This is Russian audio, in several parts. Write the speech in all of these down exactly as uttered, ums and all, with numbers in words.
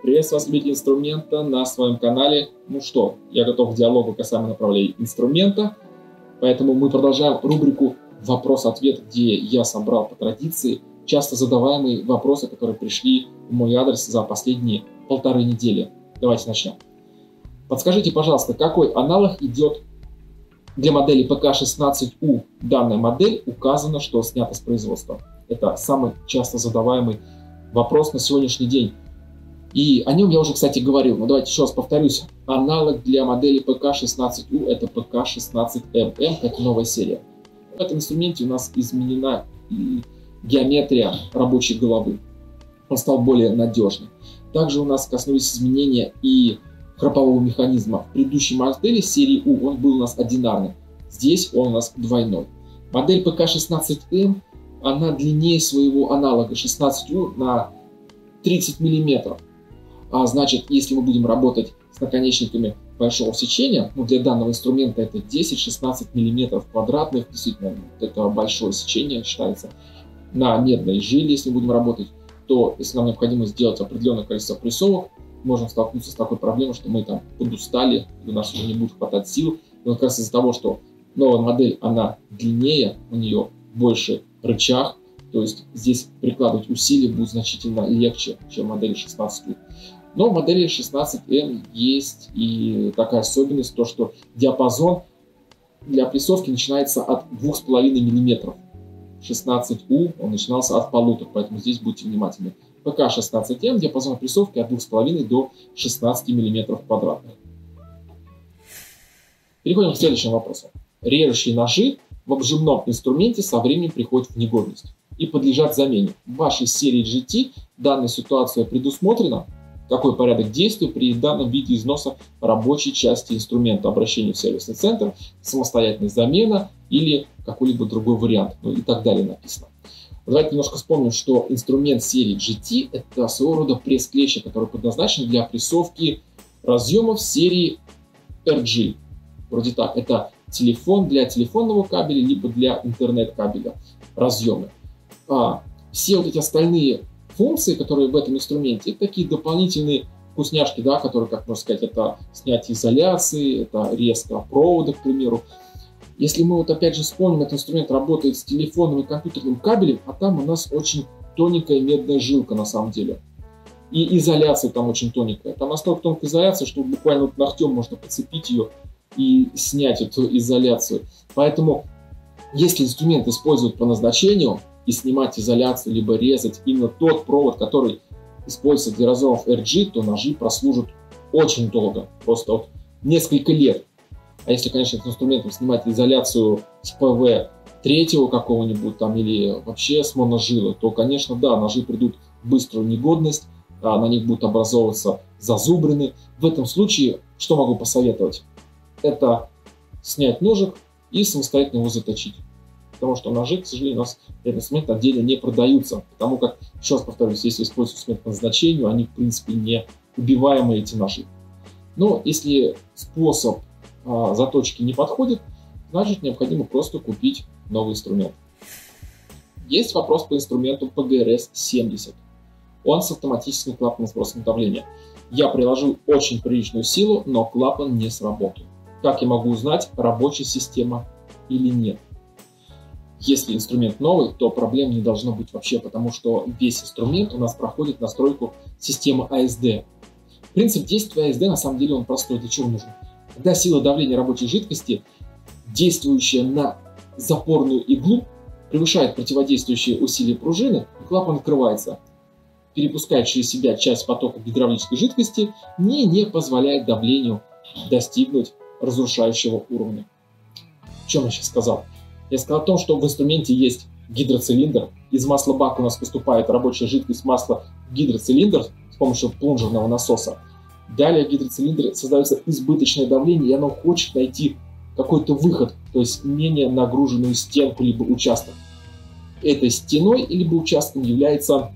Приветствую вас, любители инструмента, на своем канале. Ну что, я готов к диалогу касаемо направления инструмента, поэтому мы продолжаем рубрику «Вопрос-ответ», где я собрал по традиции часто задаваемые вопросы, которые пришли в мой адрес за последние полторы недели. Давайте начнем. Подскажите, пожалуйста, какой аналог идет для модели пэ ка шестнадцать у? Данная модель указано, что снята с производства. Это самый часто задаваемый вопрос на сегодняшний день. И о нем я уже, кстати, говорил. Но давайте еще раз повторюсь. Аналог для модели пэ ка шестнадцать у это пэ ка шестнадцать эм эм, это новая серия. В этом инструменте у нас изменена геометрия рабочей головы. Он стал более надежным. Также у нас коснулись изменения и храпового механизма. В предыдущей модели серии У он был у нас одинарный. Здесь он у нас двойной. Модель пэ ка шестнадцать эм, она длиннее своего аналога шестнадцать у на тридцать миллиметров. А значит, если мы будем работать с наконечниками большого сечения, ну, для данного инструмента это десять-шестнадцать миллиметров квадратных, действительно, это большое сечение считается. На медной жиле, если будем работать, то если нам необходимо сделать определенное количество прессовок, можем столкнуться с такой проблемой, что мы там подустали, у нас уже не будет хватать сил. Но как раз из-за того, что новая модель, она длиннее, у нее больше рычаг, то есть здесь прикладывать усилия будет значительно легче, чем в модели шестнадцать у. Но в модели шестнадцать эм есть и такая особенность, то что диапазон для прессовки начинается от двух с половиной миллиметров. шестнадцать у он начинался от полутора, поэтому здесь будьте внимательны. пэ ка шестнадцать эм диапазон прессовки от двух с половиной до шестнадцати миллиметров квадратных. Переходим к следующему вопросу. Режущие ножи в обжимном инструменте со временем приходят в негодность и подлежат замене. В вашей серии джи ти данная ситуация предусмотрена? Какой порядок действий при данном виде износа рабочей части инструмента, обращение в сервисный центр, самостоятельная замена или какой-либо другой вариант, ну и так далее написано. Давайте немножко вспомним, что инструмент серии джи ти это своего рода пресс-клещи, который предназначен для прессовки разъемов серии эр джи. Вроде так, это телефон для телефонного кабеля, либо для интернет-кабеля разъемы. А все вот эти остальные функции, которые в этом инструменте, это такие дополнительные вкусняшки, да, которые, как можно сказать, это снятие изоляции, это резка провода, к примеру. Если мы вот опять же вспомним, этот инструмент работает с телефонным и компьютерным кабелем, а там у нас очень тоненькая медная жилка на самом деле. И изоляция там очень тоненькая. Там настолько тонкая изоляция, что буквально вот ногтем можно подцепить ее и снять эту изоляцию. Поэтому, если инструмент используют по назначению, и снимать изоляцию, либо резать именно тот провод, который используется для разъемов эр джи, то ножи прослужат очень долго, просто вот несколько лет. А если, конечно, этим инструментом снимать изоляцию с пэ вэ третьего какого-нибудь там или вообще с моножилы, то, конечно, да, ножи придут в быструю негодность, а на них будут образовываться зазубрины. В этом случае, что могу посоветовать? Это снять ножик и самостоятельно его заточить. Потому что ножи, к сожалению, у нас этот инструмент отдельно не продаются. Потому как, еще раз повторюсь, если используют инструмент по назначению, они, в принципе, не убиваемые, эти ножи. Но если способ а, заточки не подходит, значит, необходимо просто купить новый инструмент. Есть вопрос по инструменту пэ гэ эр эс семьдесят. Он с автоматическим клапаном сброса давления. Я приложил очень приличную силу, но клапан не сработал. Как я могу узнать, рабочая система или нет? Если инструмент новый, то проблем не должно быть вообще, потому что весь инструмент у нас проходит настройку системы а эс дэ. Принцип действия а эс дэ на самом деле он простой. Для чего нужен? Когда сила давления рабочей жидкости, действующая на запорную иглу, превышает противодействующие усилия пружины, клапан открывается, перепускает через себя часть потока гидравлической жидкости и не позволяет давлению достигнуть разрушающего уровня. О чем я сейчас сказал? Я сказал о том, что в инструменте есть гидроцилиндр. Из масла бака у нас поступает рабочая жидкость масла в гидроцилиндр с помощью плунжерного насоса. Далее в гидроцилиндре создается избыточное давление, и оно хочет найти какой-то выход, то есть менее нагруженную стенку либо участок. Этой стеной либо участком является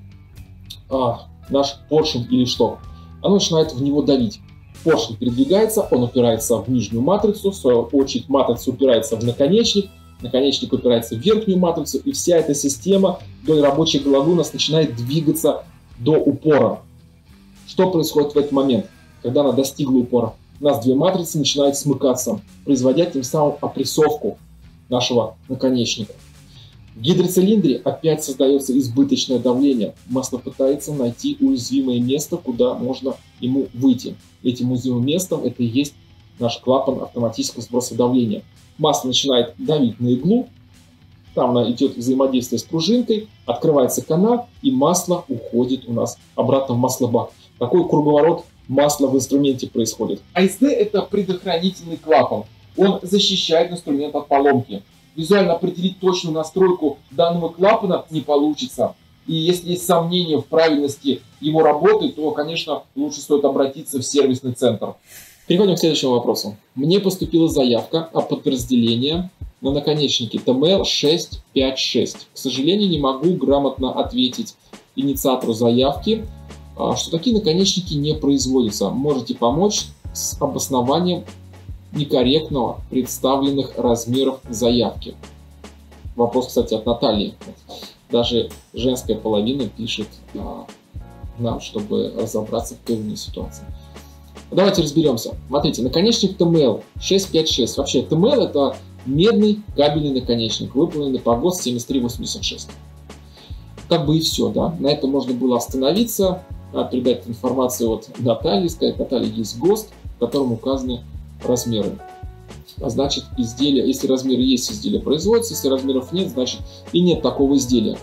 а, наш поршень или шток. Оно начинает в него давить. Поршень передвигается, он упирается в нижнюю матрицу, в свою очередь матрица упирается в наконечник, наконечник упирается в верхнюю матрицу, и вся эта система вдоль рабочей головы у нас начинает двигаться до упора. Что происходит в этот момент, когда она достигла упора? У нас две матрицы начинают смыкаться, производя тем самым опрессовку нашего наконечника. В гидроцилиндре опять создается избыточное давление. Масло пытается найти уязвимое место, куда можно ему выйти. Этим уязвимым местом это и есть наш клапан автоматического сброса давления. Масло начинает давить на иглу, там идет взаимодействие с пружинкой, открывается канал, и масло уходит у нас обратно в маслобак. Такой круговорот масла в инструменте происходит. эй эс ди это предохранительный клапан. Он защищает инструмент от поломки. Визуально определить точную настройку данного клапана не получится. И если есть сомнения в правильности его работы, то, конечно, лучше стоит обратиться в сервисный центр. Переходим к следующему вопросу. Мне поступила заявка о подразделении на наконечнике тэ эм эл шесть пять шесть. К сожалению, не могу грамотно ответить инициатору заявки, что такие наконечники не производятся. Можете помочь с обоснованием некорректного представленных размеров заявки. Вопрос, кстати, от Натальи. Даже женская половина пишет а, нам, чтобы разобраться в той ситуации. Давайте разберемся. Смотрите, наконечник тэ эм эл шесть пять шесть. Вообще, тэ эм эл это медный кабельный наконечник, выполненный по ГОСТ семьдесят три восемьдесят шесть. Как бы и все, да. На этом можно было остановиться, передать информацию от Натальи, сказать, Наталья, есть ГОСТ, в котором указаны размеры. А значит, изделие, если размеры есть, изделие производится, если размеров нет, значит и нет такого изделия.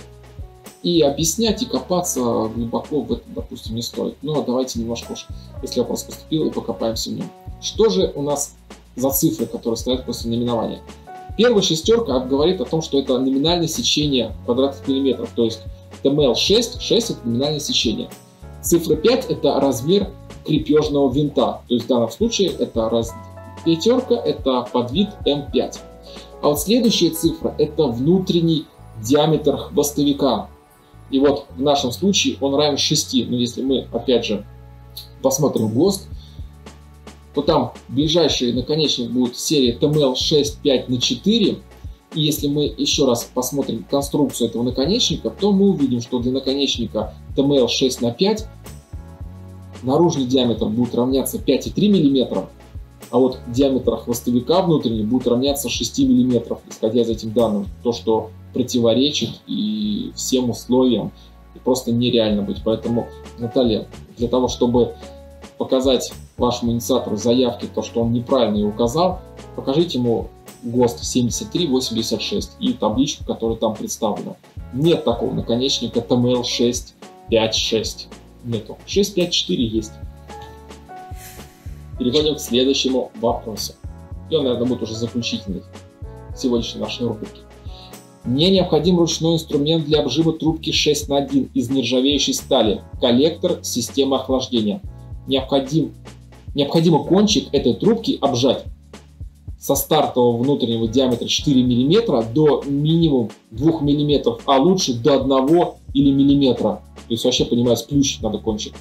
И объяснять, и копаться глубоко в этом, допустим, не стоит. Но давайте немножко уж, если вопрос поступил, и покопаемся в нем. Что же у нас за цифры, которые стоят после наименования? Первая шестерка говорит о том, что это номинальное сечение квадратных миллиметров, то есть тэ эм эл шесть, шесть это номинальное сечение. Цифра пять это размер крепежного винта, то есть в данном случае это раз... пятерка, это подвид эм пять. А вот следующая цифра это внутренний диаметр хвостовика. И вот в нашем случае он равен шести. Но если мы опять же посмотрим ГОСТ, то там ближайший наконечник будет серия тэ эм эл шесть пять на четыре. И если мы еще раз посмотрим конструкцию этого наконечника, то мы увидим, что для наконечника тэ эм эл шесть на пять наружный диаметр будет равняться пять и три миллиметра, а вот диаметр хвостовика внутренний будет равняться шести миллиметров, исходя из этих данных, то, что противоречит и всем условиям, и просто нереально быть. Поэтому, Наталья, для того, чтобы показать вашему инициатору заявки то, что он неправильно ее указал, покажите ему ГОСТ семьдесят три восемьдесят шесть и табличку, которая там представлена. Нет такого наконечника тэ эм эл шесть пять шесть. Нету. шесть пять четыре есть. Переходим к следующему вопросу. И он, наверное, будет уже заключительный сегодняшней нашей рубрики. Мне необходим ручной инструмент для обжима трубки шесть на один из нержавеющей стали. Коллектор системы охлаждения. Необходим, необходимо кончик этой трубки обжать со стартового внутреннего диаметра четыре миллиметра до минимум двух миллиметров, а лучше до одного или миллиметра. То есть вообще, понимаю, сплющить надо кончик.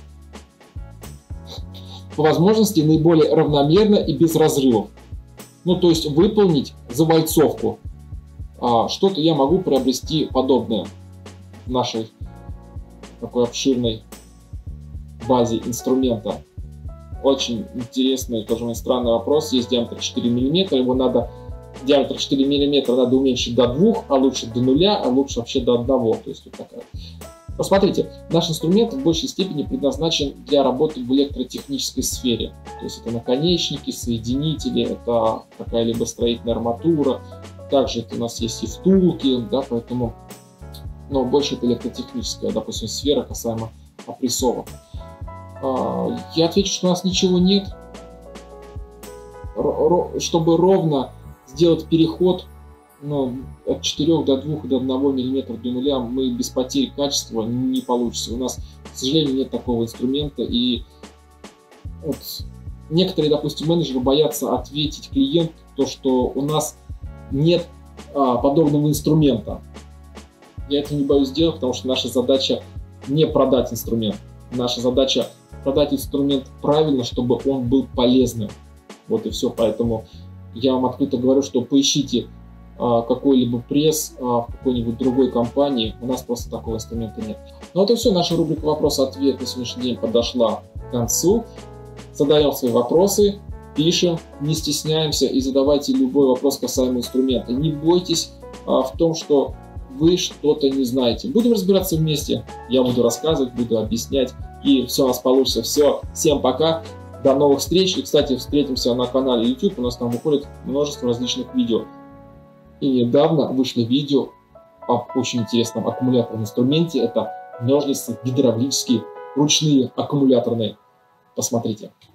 По возможности наиболее равномерно и без разрывов. Ну, то есть выполнить завальцовку. А, что-то я могу приобрести подобное в нашей такой обширной базе инструмента. Очень интересный, тоже странный вопрос. Есть диаметр четыре миллиметра, его надо, диаметр четыре миллиметра надо уменьшить до двух, а лучше до нуля, а лучше вообще до одного. То есть вот такая. Посмотрите, наш инструмент в большей степени предназначен для работы в электротехнической сфере. То есть это наконечники, соединители, это какая-либо строительная арматура. Также это у нас есть и втулки, да, поэтому, но больше это электротехническая, допустим, сфера касаемо опрессовок. Я отвечу, что у нас ничего нет. Чтобы ровно сделать переход, ну, от четырёх до двух до одного миллиметра до нуля, мы без потери качества не получится. У нас, к сожалению, нет такого инструмента. И вот некоторые, допустим, менеджеры боятся ответить клиенту, то, что у нас нет а, подобного инструмента. Я это не боюсь сделать, потому что наша задача не продать инструмент. Наша задача продать инструмент правильно, чтобы он был полезным. Вот и все. Поэтому я вам открыто говорю, что поищите какой-либо пресс в какой-нибудь другой компании. У нас просто такого инструмента нет. Ну это все, наша рубрика «Вопрос-ответ» на сегодняшний день подошла к концу. Задаем свои вопросы, пишем, не стесняемся и задавайте любой вопрос касаемо инструмента. Не бойтесь в том, что вы что-то не знаете. Будем разбираться вместе. Я буду рассказывать, буду объяснять, и все у нас получится. Все, всем пока, до новых встреч. И, кстати, встретимся на канале YouTube. У нас там выходит множество различных видео. И недавно вышло видео об очень интересном аккумуляторном инструменте. Это ножницы гидравлические, ручные, аккумуляторные. Посмотрите.